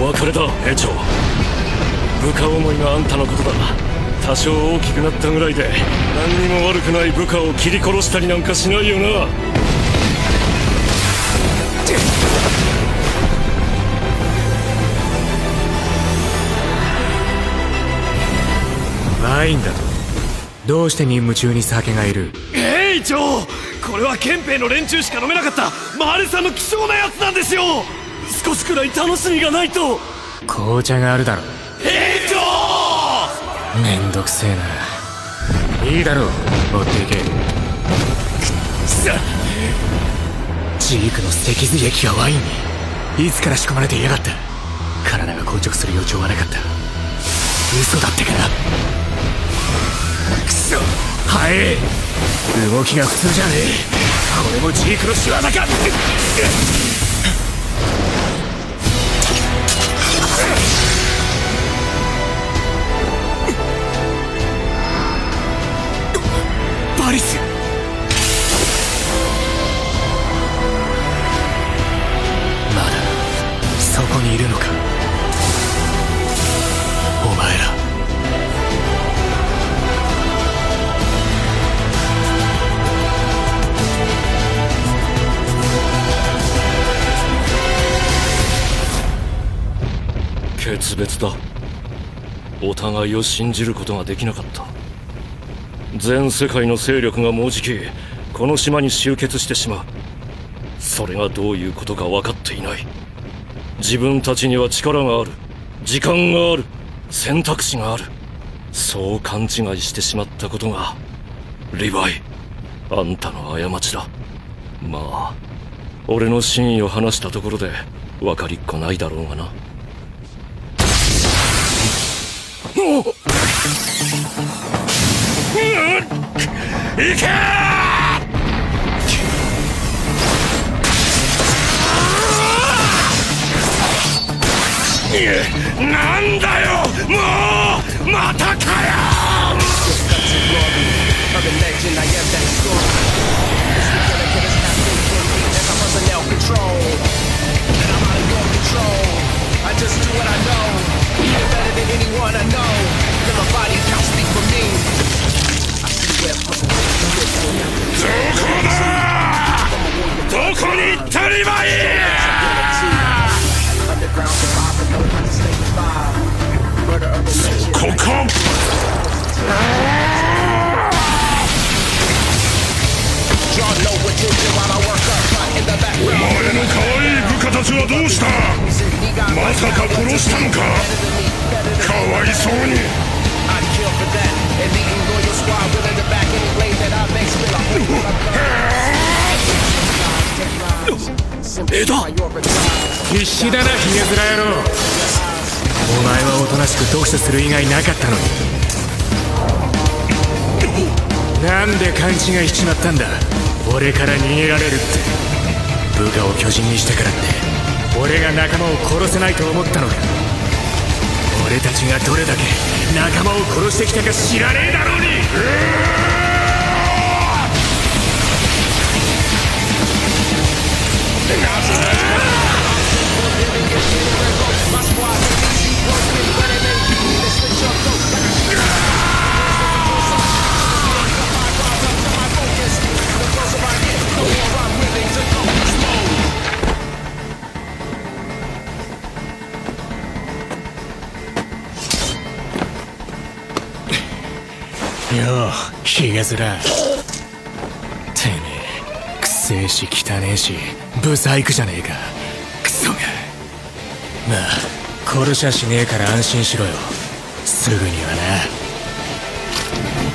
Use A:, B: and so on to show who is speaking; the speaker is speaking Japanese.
A: 別れだ兵長。部下思いがあんたのことだ。多少大きくなったぐらいで何にも悪くない部下を切り殺したりなんかしないよな。
B: ワインだと。どうして任務中に酒がいる？
A: 兵長、これは憲兵の連中しか飲めなかったマーレさんの貴重なやつなんですよ。少しくらい楽しみがないと。
B: 紅茶があるだろ。
A: 兵長、
B: めんどくせえな。いいだろう、持っていけ。ジークの脊髄液がワインにいつから仕込まれていやがった。体が硬直する予兆はなかった。嘘だってか。クソ、早え。動きが普通じゃねえ。これもジークの仕業か。バリス、まだそこにいるのか、お前ら。
A: 決別だ。お互いを信じることができなかった。全世界の勢力がもうじきこの島に集結してしまう。それがどういうことか分かっていない。自分たちには力がある、時間がある、選択肢がある。そう勘違いしてしまったことがリヴァイ、あんたの過ちだ。まあ俺の真意を話したところで分かりっこないだろうがな。行けー！なんだよ、もうまたかよ。どこに行ったリヴァイ！そこか！お前の可愛い部下たちはどうした？まさか殺したのか？かわいそうに。エド、
B: 必死だなヒゲ面野郎。お前はおとなしく読書する以外なかったのに。なんで勘違いしちまったんだ。俺から逃げられるって。部下を巨人にしてからって俺が仲間を殺せないと思ったのか。俺たちがどれだけ仲間を殺してきたか知らねえだろうに。ようヒゲ面。てめえくせえし汚ねえしブサイクじゃねえか。クソが。まあ殺しゃしねえから安心しろよ。すぐにはな。